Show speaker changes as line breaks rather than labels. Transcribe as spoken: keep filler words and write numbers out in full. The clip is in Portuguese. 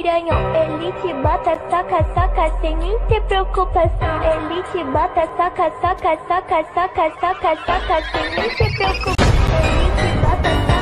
piranhão. Ele te bota, saca, saca, sem nem ter preocupação. Ele te bota, saca, saca, saca, saca, saca, saca, sem nem ter preocupação. Ele te bota, saca.